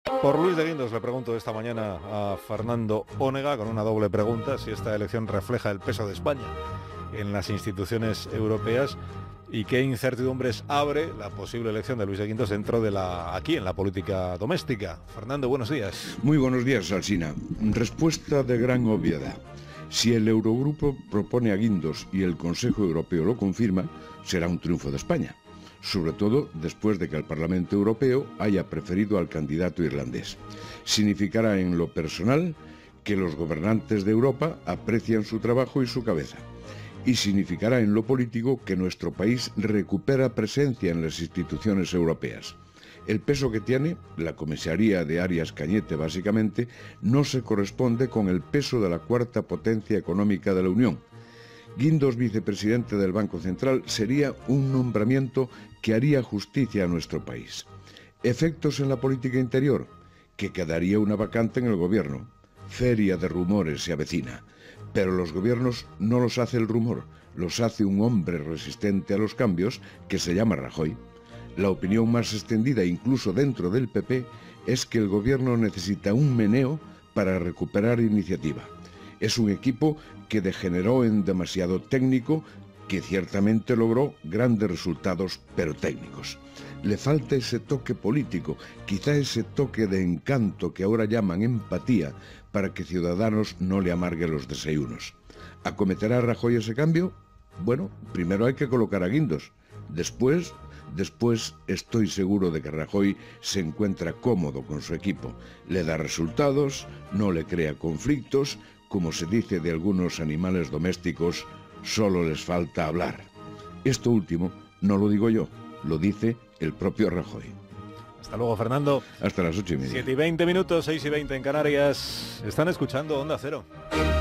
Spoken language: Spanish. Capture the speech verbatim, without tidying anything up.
Por Luis de Guindos le pregunto esta mañana a Fernando Onega con una doble pregunta: si esta elección refleja el peso de España en las instituciones europeas y qué incertidumbres abre la posible elección de Luis de Guindos dentro de la aquí en la política doméstica. Fernando, buenos días. Muy buenos días, Alsina. Respuesta de gran obviedad. Si el Eurogrupo propone a Guindos y el Consejo Europeo lo confirma, será un triunfo de España, sobre todo después de que el Parlamento Europeo haya preferido al candidato irlandés. Significará en lo personal que los gobernantes de Europa aprecian su trabajo y su cabeza. Y significará en lo político que nuestro país recupera presencia en las instituciones europeas. El peso que tiene, la comisaría de Arias Cañete básicamente, no se corresponde con el peso de la cuarta potencia económica de la Unión. Guindos, vicepresidente del Banco Central, sería un nombramiento que haría justicia a nuestro país. Efectos en la política interior, que quedaría una vacante en el gobierno. Feria de rumores se avecina. Pero los gobiernos no los hace el rumor, los hace un hombre resistente a los cambios que se llama Rajoy. La opinión más extendida, incluso dentro del P P, es que el gobierno necesita un meneo para recuperar iniciativa. Es un equipo que degeneró en demasiado técnico, que ciertamente logró grandes resultados, pero técnicos. Le falta ese toque político, quizá ese toque de encanto que ahora llaman empatía, para que Ciudadanos no le amargue los desayunos. ¿Acometerá Rajoy ese cambio? Bueno, primero hay que colocar a Guindos. Después, después estoy seguro de que Rajoy se encuentra cómodo con su equipo. Le da resultados, no le crea conflictos. Como se dice de algunos animales domésticos, solo les falta hablar. Esto último no lo digo yo, lo dice el propio Rajoy. Hasta luego, Fernando. Hasta las ocho y media. siete y veinte minutos, seis y veinte en Canarias. Están escuchando Onda Cero.